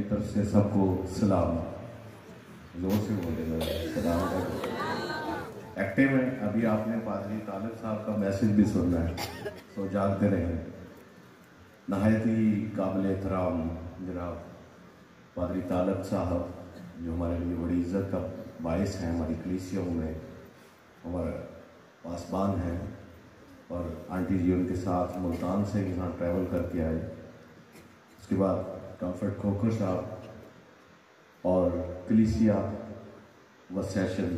طرف سے سب کو سلام. زور سے بولے گا سلام علیکم. ایکٹیو ہے. ابھی آپ نے پادری طالب صاحب کا میسج بھی سننا ہے, تو جانتے رہیں. نہایت ہی قابل احترام جناب پادری طالب صاحب جو ہمارے لیے بڑی عزت کا باعث ہیں, ہماری کلیسیوں میں ہمارا پاسبان ہیں, اور آنٹی جی ان کے ساتھ ملتان سے یہاں ٹریول کر کے آئے. اس کے بعد کمفرٹ کھوکھر صاحب اور کلیسیا و سیشن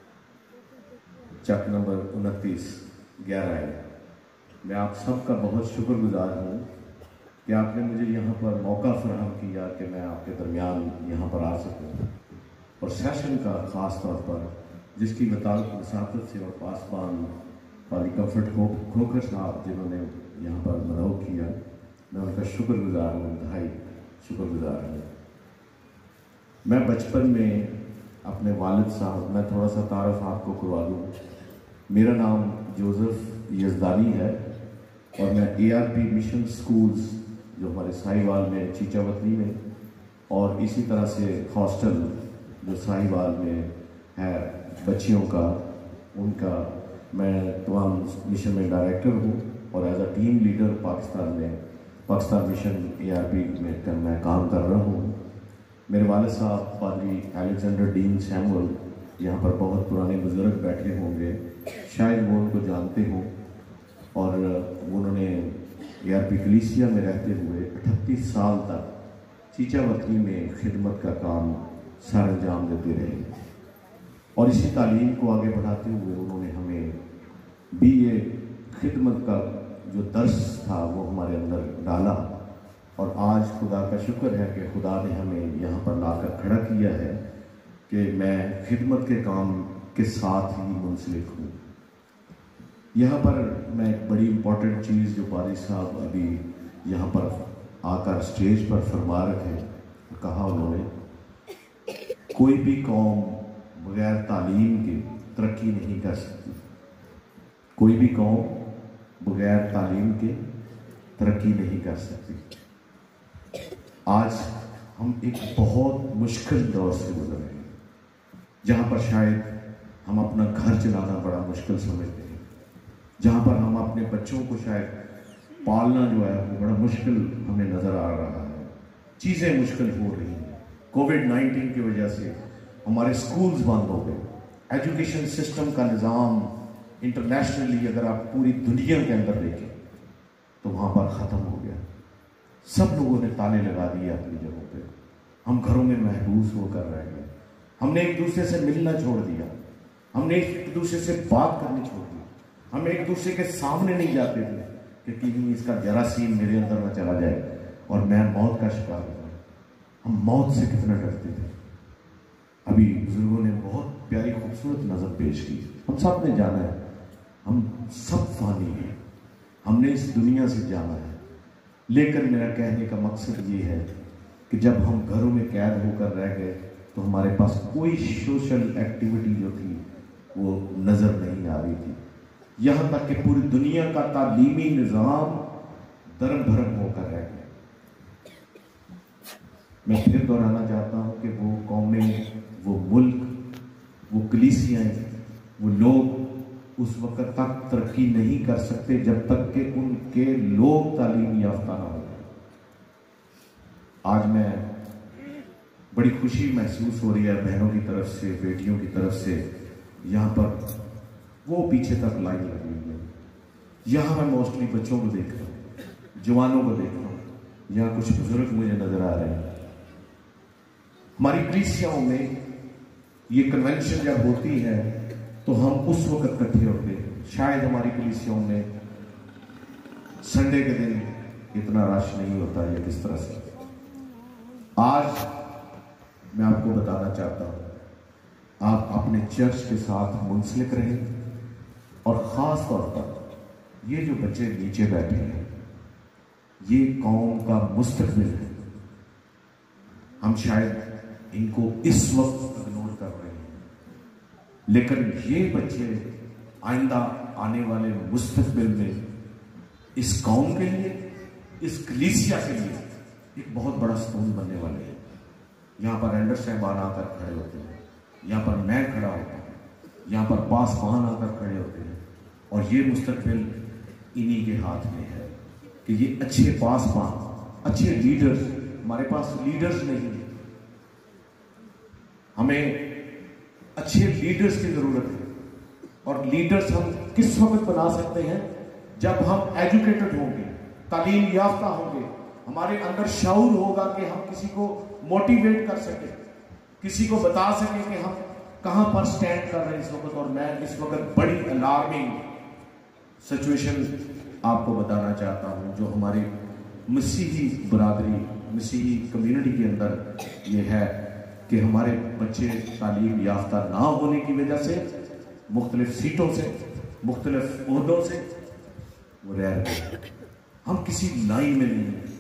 چک نمبر 29-11 آئے. میں آپ سب کا بہت شکر گزار ہوں کہ آپ نے مجھے یہاں پر موقع فراہم کیا کہ میں آپ کے درمیان یہاں پر آ سکوں, اور سیشن کا خاص طور پر جس کی وساطت سے اور پاسبان پادری کمفرٹ کھوکھر صاحب جنہوں نے یہاں پر مرعو کیا, میں ان کا شکر گزار ہوں, انتہائی شکر گزار ہوں. میں بچپن میں اپنے والد صاحب, میں تھوڑا سا تعارف آپ کو کروا دوں. میرا نام جوزف یزدانی ہے اور میں ARP مشن سکولز جو ہمارے ساہیوال میں چیچا وطنی میں, اور اسی طرح سے ہاسٹل جو ساہیوال میں ہے بچیوں کا, ان کا میں تمام مشن میں ڈائریکٹر ہوں, اور as a team leader Pakistan mission ARP میں کام کر رہا ہوں. میرے والد صاحب پادری الیگزینڈر ڈین سیمول یہاں پر بہت پرانے بزرگ بیٹھے ہوں گے, شاید وہ ان کو جانتے ہوں, اور انہوں نے ARP کلیسیا میں رہتے ہوئے 38 سال تک چیچا وطنی میں خدمت کا کام سر انجام دیتے رہے, اور اسی تعلیم کو آگے بڑھاتے ہوئے انہوں نے ہمیں BA خدمت کا جو درس تھا وہ ہمارے اندر ڈالا, اور آج خدا کا شکر ہے کہ خدا نے ہمیں یہاں پر لا کر کھڑا کیا ہے کہ میں خدمت کے کام کے ساتھ ہی منسلک ہوں. یہاں پر میں ایک بڑی امپورٹنٹ چیز جو پادری صاحب ابھی یہاں پر آ کر اسٹیج پر فرما رہے تھے, کہا انہوں نے کوئی بھی قوم بغیر تعلیم کے ترقی نہیں کر سکتی. کوئی بھی قوم بغیر تعلیم کے ترقی نہیں کر سکتی. آج ہم ایک بہت مشکل دور سے گزر رہے ہیں جہاں پر شاید ہم اپنا گھر چلانا بڑا مشکل سمجھتے ہیں, جہاں پر ہم اپنے بچوں کو شاید پالنا جو ہے وہ بڑا مشکل ہمیں نظر آ رہا ہے. چیزیں مشکل ہو رہی ہیں. کووڈ-19 کی وجہ سے ہمارے سکولز بند ہو گئے. ایجوکیشن سسٹم کا نظام انٹرنیشنلی اگر آپ پوری دنیا کے اندر دیکھیں تو وہاں پر ختم ہو گیا. سب لوگوں نے تالے لگا دیے اپنی جگہوں پہ. ہم گھروں میں محبوس ہو کر رہ گئے. ہم نے ایک دوسرے سے ملنا چھوڑ دیا. ہم نے ایک دوسرے سے بات کرنی چھوڑ دی. ہم ایک دوسرے کے سامنے نہیں جاتے تھے کہ کہیں اس کا جراثیم میرے اندر نہ چلا جائے اور میں موت کا شکار ہو جاؤں. ہم موت سے کتنا ڈرتے تھے. ابھی بزرگوں نے بہت پیاری خوبصورت نظر پیش کی. ہم سب نے جانا ہے, ہم سب فانی ہیں, ہم نے اس دنیا سے جانا ہے. لیکن میرا کہنے کا مقصد یہ ہے کہ جب ہم گھروں میں قید ہو کر رہ گئے تو ہمارے پاس کوئی سوشل ایکٹیویٹی جو تھی وہ نظر نہیں آ رہی تھی. یہاں تک کہ پوری دنیا کا تعلیمی نظام درم بھرم ہو کر رہ گیا. میں پھر دہرانا چاہتا ہوں کہ وہ قومیں, وہ ملک, وہ کلیسیاں, وہ لوگ اس وقت تک ترقی نہیں کر سکتے جب تک کہ ان کے لوگ تعلیم یافتہ نہ ہو. آج میں بڑی خوشی محسوس ہو رہی ہے بہنوں کی طرف سے, بیٹیوں کی طرف سے. یہاں پر وہ پیچھے تک لائن لگی ہوئی ہے. یہاں میں موسٹلی بچوں کو دیکھ رہا ہوں, جوانوں کو دیکھ رہا ہوں. یہاں کچھ بزرگ مجھے نظر آ رہے ہیں. ہماری کلیسیاؤں میں یہ کنونشن جب ہوتی ہے تو ہم اس وقت اکٹھے ہوتے ہیں. شاید ہماری کلیسیاؤں میں سنڈے کے دن اتنا رش نہیں ہوتا یا کس طرح سے. آج میں آپ کو بتانا چاہتا ہوں, آپ اپنے چرچ کے ساتھ منسلک رہیں, اور خاص طور پر یہ جو بچے نیچے بیٹھے ہیں یہ قوم کا مستقبل ہے. ہم شاید ان کو اس وقت اگنور کر رہے ہیں, لیکن یہ بچے آئندہ آنے والے مستقبل میں اس قوم کے لیے, اس کلیسیا کے لیے ایک بہت بڑا ستون بننے والے ہیں. यहाँ पर एंडर साहबान आकर खड़े होते हैं, यहाँ पर मैं खड़ा होता हूँ, यहाँ पर पासवान आकर खड़े होते हैं, और ये मुस्तकबिल इन्हीं के हाथ में है कि ये अच्छे पासवान, अच्छे लीडर्स, हमारे पास लीडर्स नहीं है, हमें अच्छे लीडर्स की जरूरत है। और लीडर्स हम किस वक्त बना सकते हैं? जब हम एजुकेटेड होंगे, तालीम याफ्ता होंगे, हमारे अंदर शऊर होगा कि हम किसी को मोटिवेट कर सके, किसी को बता सके कि हम कहां पर स्टैंड कर रहे हैं इस वक्त। और मैं इस वक्त बड़ी अलार्मिंग सिचुएशन आपको बताना चाहता हूं जो हमारी मसीही बरादरी, मसीही कम्युनिटी के अंदर ये है कि हमारे बच्चे तालीम याफ्ता ना होने की वजह से, मुख्तलिफ सीटों से, मुख्तलिफ ओहदों से वो रह रहे, हम किसी लाइन में नहीं हैं।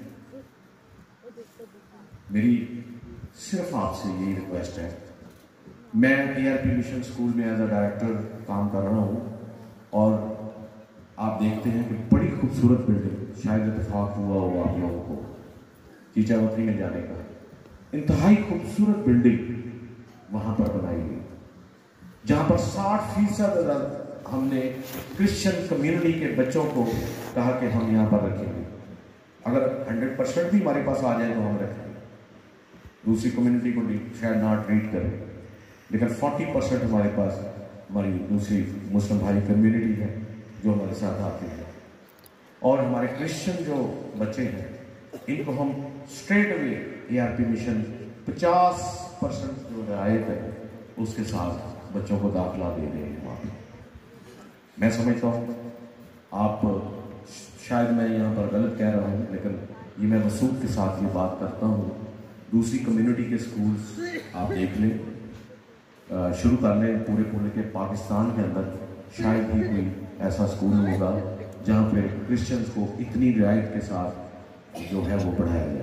मेरी सिर्फ आपसे यही रिक्वेस्ट है, मैं ARP मिशन स्कूल में एज अ डायरेक्टर काम कर रहा हूँ, और आप देखते हैं कि बड़ी खूबसूरत बिल्डिंग, शायद इत्तेफाक हुआ हो आप लोगों को चीचावती में जाने का, इंतहाई खूबसूरत बिल्डिंग वहां पर बनाई गई, जहां पर 60% हमने क्रिश्चियन कम्युनिटी के बच्चों को कहा कि हम यहाँ पर रखेंगे। अगर 100% भी हमारे पास आ जाए तो हम रखेंगे, दूसरी कम्युनिटी को शायद ना ट्रीट करें, लेकिन 40% हमारे पास हमारी दूसरी मुस्लिम भाई कम्युनिटी है जो हमारे साथ आते हैं। और हमारे क्रिश्चियन जो बच्चे हैं इनको हम स्ट्रेट अवे ARP मिशन 50% जो रियायत है उसके साथ बच्चों को दाखिला दे रहे हैं वहाँ पे। मैं समझता हूँ आप, शायद मैं यहाँ पर गलत कह रहा हूँ, लेकिन ये मैं वसूख के साथ ये बात करता हूँ। दूसरी कम्युनिटी के स्कूल्स आप देख लें, शुरू कर लें, पूरे के पाकिस्तान के अंदर शायद ही कोई ऐसा स्कूल होगा जहाँ पे क्रिश्चियंस को इतनी रियायत के साथ जो है वो पढ़ाया जाए।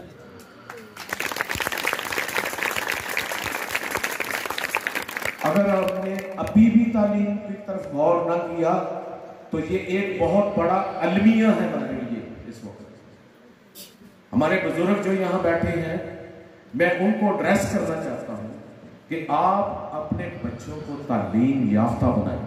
अगर आपने अभी भी तालीम की तरफ गौर न किया तो ये एक बहुत बड़ा अलमिया है हमारे लिए इस वक्त। हमारे बुजुर्ग जो यहाँ बैठे हैं, मैं उनको एड्रेस करना चाहता हूँ कि आप अपने बच्चों को तालीम याफ्ता बनाएं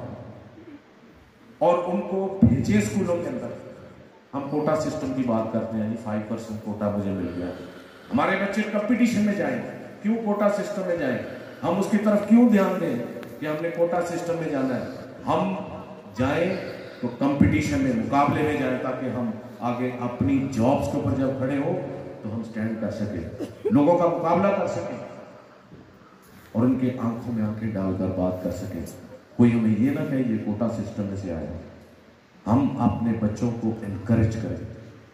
और उनको भेजे स्कूलों के अंदर। हम कोटा सिस्टम की बात करते हैं, 5% कोटा मुझे मिल गया, हमारे बच्चे कंपटीशन में जाएं। क्यों कोटा सिस्टम में जाएं? हम उसकी तरफ क्यों ध्यान दें कि हमने कोटा सिस्टम में जाना है? हम जाएं तो कंपटीशन में, मुकाबले में जाएं, ताकि हम आगे अपनी जॉब्स के ऊपर जब खड़े हो तो हम स्टैंड कर सकें, लोगों का मुकाबला कर सकें और उनके आंखों में आंखें डालकर बात कर सकें। कोई हमें ये ना कहे ये कोटा सिस्टम में से आया। हम अपने बच्चों को एनकरेज करें।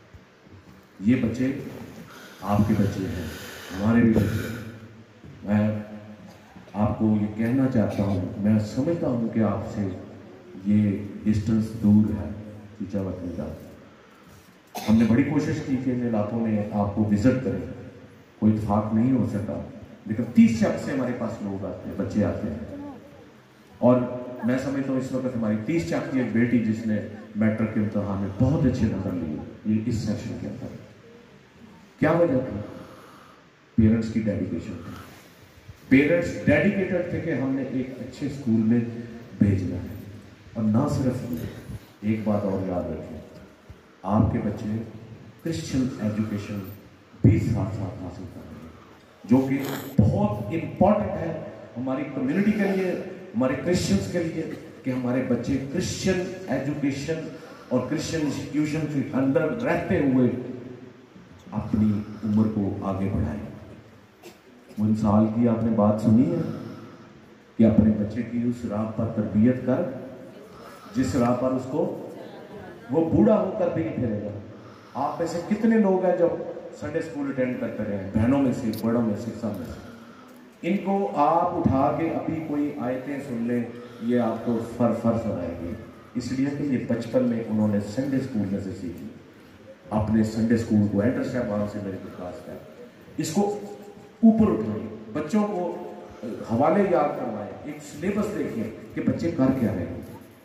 ये बच्चे आपके बच्चे हैं, हमारे भी बच्चे हैं। मैं आपको ये कहना चाहता हूँ, मैं समझता हूँ कि आपसे ये डिस्टेंस दूर है चीचावती का। हमने बड़ी कोशिश की कि इन इलाकों में आपको विजिट करें, कोई इत्तेफाक नहीं हो सका, लेकिन 30 शहर से हमारे पास लोग आते हैं, बच्चे आते हैं। और मैं समझता हूँ इस वक्त हमारी 30 शहर की एक बेटी जिसने मैट्रिक के इम्तहान में बहुत अच्छे नंबर लिए इस सेशन के अंदर, क्या वजह थी? पेरेंट्स की डेडिकेशन थी। पेरेंट्स डेडिकेटेड थे कि हमने एक अच्छे स्कूल में भेजना है। और ना सिर्फ एक बात और याद रखें, आपके बच्चे क्रिश्चियन एजुकेशन भी साथ साथ हासिल कर रहे हैं, जो कि बहुत इम्पॉर्टेंट है हमारी कम्युनिटी के लिए, हमारे क्रिश्चियंस के लिए, कि हमारे बच्चे क्रिश्चियन एजुकेशन और क्रिश्चियन इंस्टीट्यूशन के अंदर रहते हुए अपनी उम्र को आगे बढ़ाएं। उन साल की आपने बात सुनी है कि अपने बच्चे की उस राह पर तरबियत कर जिस राह पर उसको वो बूढ़ा होकर भी नहीं फिरेगा। आप में से कितने लोग हैं जो संडे स्कूल अटेंड करते रहे, बहनों में से, बड़ों में से, सब में से? इनको आप उठा के अभी कोई आयतें सुन लें, ये आपको फर सुनाएंगे, इसलिए कि ये बचपन में उन्होंने संडे स्कूल में से सीखी। अपने संडे स्कूल को एंटर साहबान से मेरे पास है, इसको ऊपर उठाएं, बच्चों को हवाले याद करवाएं, एक सिलेबस देखिए कि बच्चे कर क्या रहे हैं।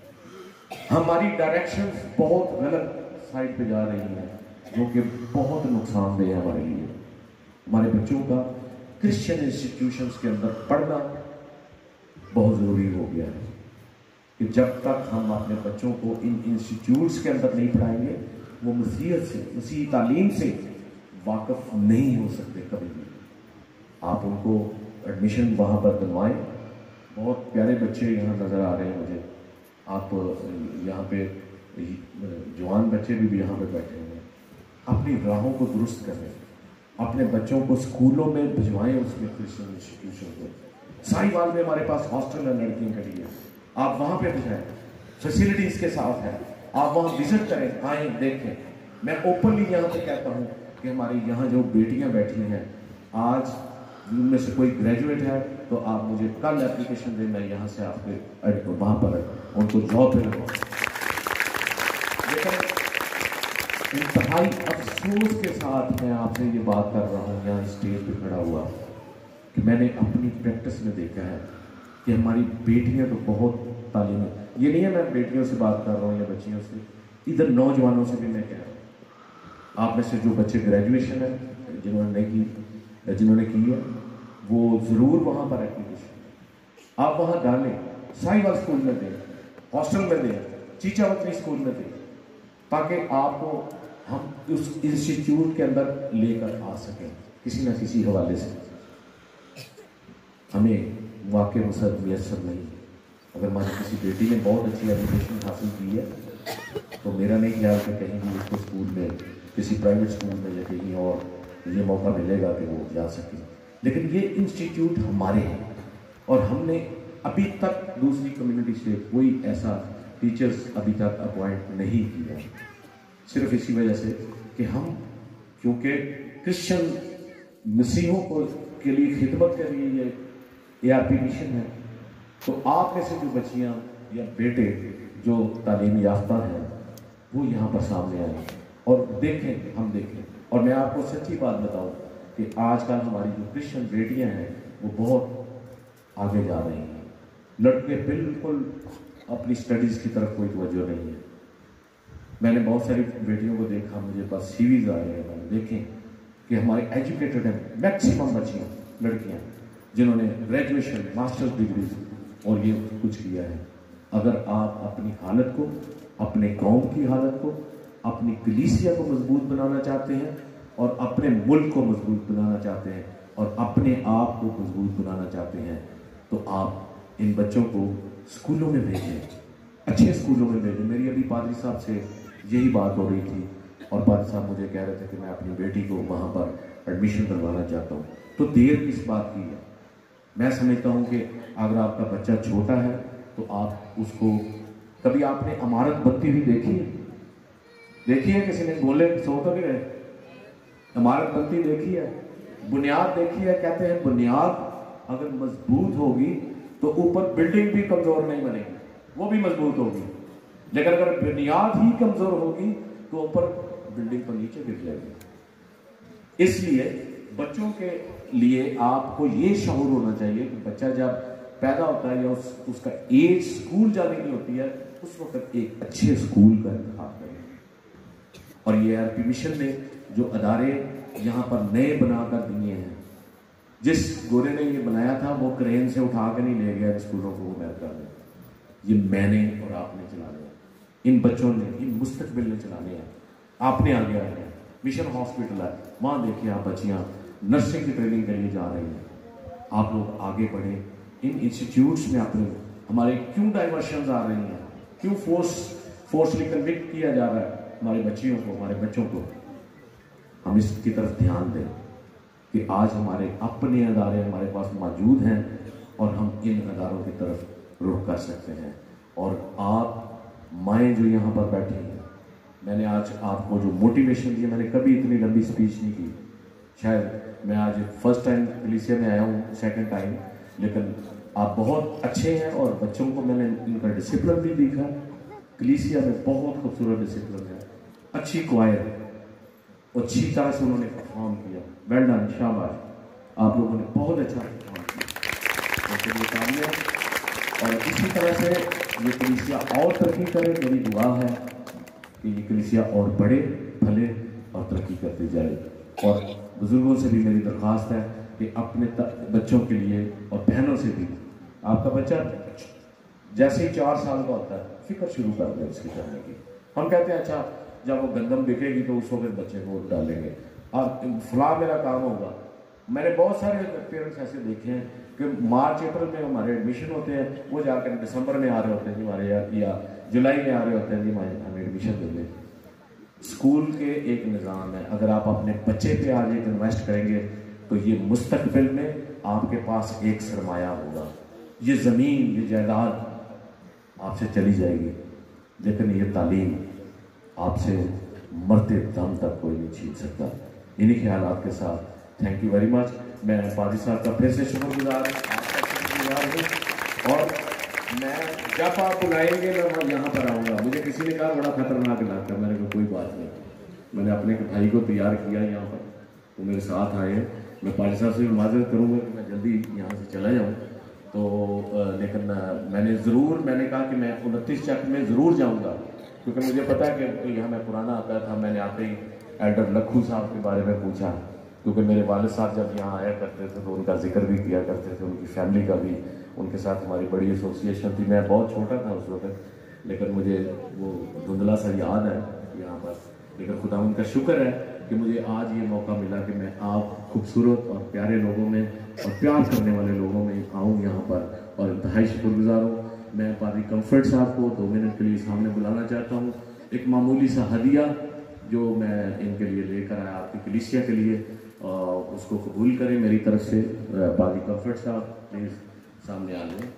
हमारी डायरेक्शन बहुत गलत साइड पे जा रही है, जो कि बहुत नुकसानदेह है हमारे लिए। हमारे बच्चों का क्रिश्चियन इंस्टीट्यूशंस के अंदर पढ़ना बहुत ज़रूरी हो गया है कि जब तक हम अपने बच्चों को इन इंस्टीट्यूट्स के अंदर नहीं पढ़ाएंगे, वो मसीहत से, मसीही तालीम से वाकफ नहीं हो सकते कभी भी। आप उनको एडमिशन वहाँ पर दिलवाएं। बहुत प्यारे बच्चे यहाँ नज़र आ रहे हैं मुझे। आप यहाँ पे जवान बच्चे भी यहाँ पे बैठे हुए हैं। अपनी राहों को दुरुस्त करें, अपने बच्चों को स्कूलों में भिजवाएं, उसमें क्रिश्चियन इंस्टीट्यूशन में। साहिवाल में हमारे पास हॉस्टल है लड़कियों के लिए, आप वहाँ पे भिजाएं, फैसिलिटीज़ के साथ है। आप वहाँ विजिट करें, आएँ, देखें। मैं ओपनली यहाँ पे कहता हूँ कि हमारी यहाँ जो बेटियाँ बैठी हैं, आज उनमें से कोई ग्रेजुएट है तो आप मुझे कल एप्लीकेशन दें, मैं यहाँ से आपके वहाँ पर उनको जॉब पे लगाऊँ। लेकिन इंतहाई अफसोस के साथ मैं आपसे ये बात कर रहा हूँ यहाँ स्टेज पे खड़ा हुआ कि मैंने अपनी प्रैक्टिस में देखा है कि हमारी बेटियाँ तो बहुत तालीम है। ये नहीं है मैं बेटियों से बात कर रहा हूँ या बच्चियों से, इधर नौजवानों से भी मैं कह रहा हूँ। आप में से जो बच्चे ग्रेजुएशन है, जिन्होंने की है, वो ज़रूर वहाँ पर एप्लीकेशन आप वहाँ डालें। साहिवाल स्कूल में दें, हॉस्टल में दें, चीचावतरी स्कूल में दें, ताकि आपको हम उस इंस्टीट्यूट के अंदर लेकर आ सकें किसी न किसी हवाले से। हमें वाकई मुयसर नहीं। अगर हमारी किसी बेटी ने बहुत अच्छी एजुकेशन हासिल की है तो मेरा नहीं ख्याल कि कहीं भी उसको स्कूल में, किसी प्राइवेट स्कूल में या कहीं और ये मौका मिलेगा कि वो जा सके। लेकिन ये इंस्टीट्यूट हमारे हैं और हमने अभी तक दूसरी कम्युनिटी से कोई ऐसा टीचर्स अभी तक अपॉइंट नहीं किया, सिर्फ इसी वजह से कि हम, क्योंकि क्रिश्चियन मसीहों को के लिए खिदमत के लिए ये ARP मिशन है। तो आप में से जो बच्चियाँ या बेटे जो तालीम याफ्ता हैं वो यहाँ पर सामने आए और देखें, हम देखें। और मैं आपको सच्ची बात बताऊँ कि आजकल हमारी जो क्रिश्चियन बेटियाँ हैं वो बहुत आगे जा रही हैं। लड़के बिल्कुल अपनी स्टडीज़ की तरफ कोई तवज्जो नहीं है। मैंने बहुत सारी बेटियों को देखा, मुझे पास CVs आ रहे हैं, मैंने देखें कि हमारे एजुकेटेड हैं मैक्सिमम बच्चियाँ, लड़कियाँ जिन्होंने ग्रेजुएशन, मास्टर्स डिग्रीज और ये कुछ किया है। अगर आप अपनी हालत को, अपने कौम की हालत को, अपनी कलीसिया को मजबूत बनाना चाहते हैं और अपने मुल्क को मजबूत बनाना चाहते हैं और अपने आप को मजबूत बनाना चाहते हैं, तो आप इन बच्चों को स्कूलों में भेजें, अच्छे स्कूलों में भेजें। मेरी अभी पादरी साहब से यही बात हो रही थी और पादरी साहब मुझे कह रहे थे कि मैं अपनी बेटी को वहाँ पर एडमिशन करवाना चाहता हूँ। तो देर किस बात की है? मैं समझता हूँ कि अगर आपका बच्चा छोटा है तो आप उसको, कभी आपने इमारत बनती हुई देखी है? किसी ने बोले सो तो नहीं रहे? इमारत बनती देखी है, बुनियाद देखी है? कहते हैं बुनियाद अगर मजबूत होगी तो ऊपर बिल्डिंग भी कमजोर नहीं बनेगी, वो भी मजबूत होगी। लेकिन अगर बुनियाद ही कमजोर होगी तो ऊपर बिल्डिंग पर नीचे गिर जाएगी। इसलिए बच्चों के लिए आपको ये शऊर होना चाहिए कि बच्चा जब पैदा होता है या उसका एज स्कूल जाने की होती है, उस वक्त एक अच्छे स्कूल का इंतखाब करें। और ये ARP मिशन ने जो अदारे यहाँ पर नए बनाकर दिए हैं, जिस गोरे ने ये बनाया था वो क्रेन से उठा कर नहीं ले गया स्कूलों को अमेरिका में, ये मैंने और आपने चलाने हैं, इन बच्चों ने, इन मुस्तकबिल ने चलाने हैं, आपने आगे आए हैं। मिशन हॉस्पिटल है, वहाँ देखिए आप बच्चियाँ नर्सिंग की ट्रेनिंग के लिए जा रही हैं। आप लोग आगे बढ़े, इन इंस्टीट्यूट्स में अपने, हमारे क्यों डाइवर्शंस आ रही हैं, क्यों फोर्सली कन्विक्ट किया जा रहा है हमारे बच्चियों को, हमारे बच्चों को? हम इसकी तरफ ध्यान दें कि आज हमारे अपने अदारे हमारे पास मौजूद हैं और हम इन अदारों की तरफ रुख कर सकते हैं। और आप माएँ जो यहाँ पर बैठी हैं, मैंने आज आपको जो मोटिवेशन दिया, मैंने कभी इतनी लंबी स्पीच नहीं की। शायद मैं आज फर्स्ट टाइम कलीसिया में आया हूँ, सेकंड टाइम, लेकिन आप बहुत अच्छे हैं और बच्चों को मैंने इनका डिसिप्लिन भी देखा। कलीसिया में बहुत खूबसूरत डिसिप्लिन है, अच्छी क्वायर, अच्छी तरह से उन्होंने परफॉर्म किया। वेल डन, शाबाश, आप लोगों ने बहुत अच्छा परफॉर्म किया। और इसी तरह से ये कलीसिया और तरक्की करे, मेरी दुआ है कि ये कलीसिया और बढ़े, फले और तरक्की करते जाए। और बुजुर्गों से भी मेरी दरख्वास्त है کہ اپنے بچوں کے لیے اور بہنوں سے بھی، آپ کا بچہ جیسے ہی 4 سال کا ہوتا ہے فکر شروع کر دیں اس کی کرنے کی. ہم کہتے ہیں اچھا جب وہ گندم بکے گی تو اس وقت بچے کو ڈالیں گے، اب فلاں میرا کام ہوگا. میں نے بہت سارے پیرنٹس ایسے دیکھے ہیں کہ مارچ اپریل میں ہمارے ایڈمیشن ہوتے ہیں، وہ جا کر دسمبر میں آ رہے ہوتے ہیں جی ہمارے، یا جولائی میں آ رہے ہوتے ہیں جی ہمیں ایڈمیشن دے دیں. اسکول کے ایک نظام ہے، اگر آپ اپنے بچے پہ آج ایک انویسٹ کریں گے تو یہ مستقبل میں آپ کے پاس ایک سرمایہ ہوگا. یہ زمین، یہ جائیداد آپ سے چلی جائے گی، لیکن یہ تعلیم آپ سے مرتے دم تک کوئی نہیں چھین سکتا. انہی خیالات کے ساتھ تھینک یو ویری مچ. میں قاضی صاحب کا پھر سے شکر گزار ہوں، آپ کا شکر گزار ہوں، اور میں جب آپ بلائیں گے میں یہاں پر آؤں گا. مجھے کسی نے کہا بڑا خطرناک علاقہ، میں نے کہا کوئی بات نہیں، میں نے اپنے بھائی کو تیار کیا یہاں پر، وہ میرے ساتھ آئے ہیں. میں قاضی صاحب سے بھی معذرت کروں گا کہ میں جلدی یہاں سے چلا جاؤں تو، لیکن میں نے کہا کہ میں 29 چک میں ضرور جاؤں گا، کیونکہ مجھے پتا ہے کہ یہاں میں پرانا آتا تھا. میں نے آتے ہی ایلڈر لکھو صاحب کے بارے میں پوچھا، کیونکہ میرے والد صاحب جب یہاں آیا کرتے تھے تو ان کا ذکر بھی کیا کرتے تھے، ان کی فیملی کا بھی، ان کے ساتھ ہماری بڑی ایسوسیشن تھی. میں بہت چھوٹا تھا اس وقت، لیکن مجھے وہ دھندلا سا یاد ہے یہاں پر. لیکن خدا ان کا شکر ہے کہ مجھے آج یہ موقع ملا کہ میں آپ خوبصورت اور پیارے لوگوں میں اور پیار کرنے والے لوگوں میں آؤں یہاں پر، اور انتہائی شکر گزار ہوں. میں قاضی کمفرٹ صاحب کو 2 منٹ کے لیے سامنے بلانا چاہتا ہوں. ایک معمولی سا ہدیہ جو میں ان کے لیے لے کر آیا آپ کی کلیسیا کے لیے، اس کو قبول کریں میری طرف سے. قاضی کمفرٹ صاحب پلیز سامنے آ جائیں.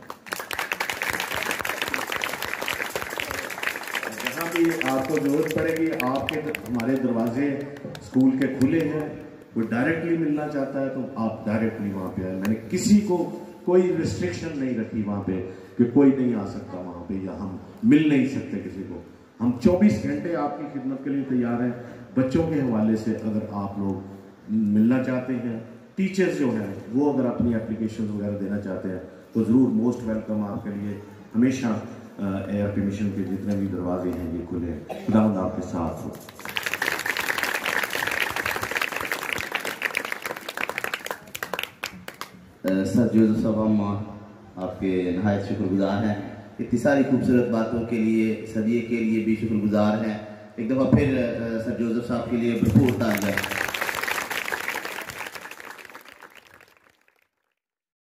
جہاں بھی آپ کو ضرورت پڑے گی، آپ کے ہمارے دروازے اسکول کے کھلے ہیں. کوئی ڈائریکٹلی ملنا چاہتا ہے تو آپ ڈائریکٹلی وہاں پہ آئیں. میں نے کسی کو کوئی ریسٹرکشن نہیں رکھی وہاں پہ کہ کوئی نہیں آ سکتا وہاں پہ، یا ہم مل نہیں سکتے کسی کو. ہم 24 گھنٹے آپ کی خدمت کے لیے تیار ہیں. بچوں کے حوالے سے اگر آپ لوگ ملنا چاہتے ہیں، ٹیچرز جو ہیں وہ اگر اپنی اپلیکیشن وغیرہ دینا چاہتے ہیں تو ضرور موسٹ ویلکم. آپ کے لیے ہمیشہ ایئر پی مشن کے جتنے بھی دروازے ہیں یہ کھلے ہیں. خداوند آپ کے ساتھ ہو. سر جوزف صاحب، ہم آپ کے نہایت شکر گزار ہیں اتنی ساری خوبصورت باتوں کے لیے، صدیے کے لیے بھی شکر گزار ہیں. ایک دفعہ پھر سر جوزف صاحب کے لیے بھرپور تعریف.